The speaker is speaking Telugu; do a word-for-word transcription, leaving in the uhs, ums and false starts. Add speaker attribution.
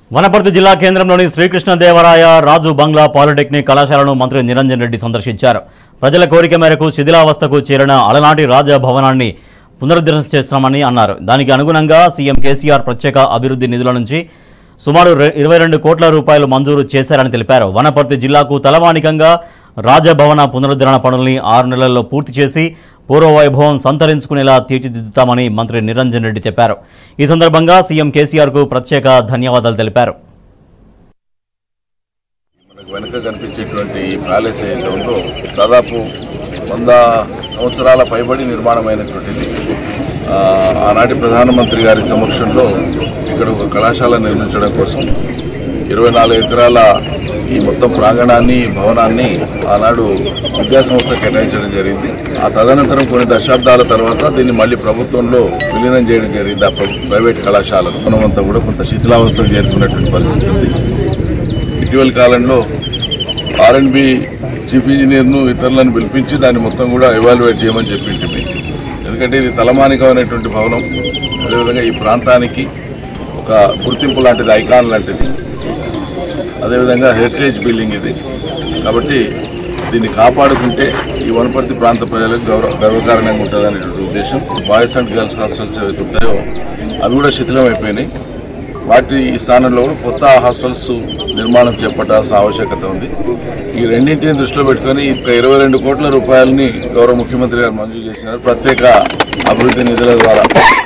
Speaker 1: వనపర్తి జిల్లా కేంద్రంలోని శ్రీకృష్ణదేవరాయ రాజు బంగ్లా పాలిటెక్నిక్ కళాశాలను మంత్రి నిరంజన్ రెడ్డి సందర్శించారు. ప్రజల కోరిక మేరకు శిథిలావస్థకు చేరిన అలనాటి రాజభవనాన్ని పునరుద్ధరణ చేస్తామని అన్నారు. దానికి అనుగుణంగా సీఎం కేసీఆర్ ప్రత్యేక అభివృద్ధి నిధుల నుంచి సుమారు ఇరవై రెండు కోట్ల రూపాయలు మంజూరు చేశారని తెలిపారు. వనపర్తి జిల్లాకు తలమానికంగా రాజభవన పునరుద్ధరణ పనుల్ని ఆరు నెలల్లో పూర్తి చేసి పూర్వ వైభవం సంతరించుకునేలా తీర్చిదిద్దుతామని మంత్రి నిరంజన్ రెడ్డి చెప్పారు. ఈ సందర్భంగా సీఎం కేసీఆర్కు ప్రత్యేక ధన్యవాదాలు తెలిపారు.
Speaker 2: మనకు వెనుక కనిపించేటువంటి ఈ ప్యాలెస్ ఏదైతే ఉందో దాదాపు వంద సంవత్సరాల పైబడి నిర్మాణమైనటువంటిది. ఆనాటి ప్రధానమంత్రి గారి సమక్షంలో ఇక్కడ ఒక కళాశాల నిర్మించడం కోసం ఇరవై నాలుగు ఎకరాల ఈ మొత్తం ప్రాంగణాన్ని భవనాన్ని ఆనాడు విద్యాసంస్థ కేటాయించడం జరిగింది. ఆ తదనంతరం కొన్ని దశాబ్దాల తర్వాత దీన్ని మళ్ళీ ప్రభుత్వంలో విలీనం చేయడం జరిగింది. ఆ ప్రైవేట్ కళాశాలను మనమంతా కూడా కొంత శిథిలావస్థకు చేరుకున్నటువంటి పరిస్థితి ఉంది. ఇటీవల కాలంలో ఆర్ అండ్ బి చీఫ్ ఇంజనీర్ను ఇతరులను పిలిపించి దాన్ని మొత్తం కూడా ఎవాల్యుయేట్ చేయమని చెప్పింది. ఎందుకంటే ఇది తలమానికమైనటువంటి భవనం, అదేవిధంగా ఈ ప్రాంతానికి ఒక గుర్తింపు లాంటిది, ఐకాన్ లాంటిది, అదేవిధంగా హెరిటేజ్ బిల్డింగ్ ఇది. కాబట్టి దీన్ని కాపాడుకుంటే ఈ వనపర్తి ప్రాంత ప్రజలకు గౌరవ గర్వకారణంగా ఉంటుంది అనేటువంటి ఉద్దేశం. బాయ్స్ అండ్ గర్ల్స్ హాస్టల్స్ ఏవైతే ఉంటాయో అవి కూడా శిథిలం అయిపోయినాయి. వాటి స్థానంలో కూడా కొత్త హాస్టల్స్ నిర్మాణం చేపట్టాల్సిన ఆవశ్యకత ఉంది. ఈ రెండింటిని దృష్టిలో పెట్టుకొని ఇంకా ఇరవై రెండు కోట్ల రూపాయలని గౌరవ ముఖ్యమంత్రి గారు మంజూరు చేసినారు ప్రత్యేక అభివృద్ధి నిధుల ద్వారా.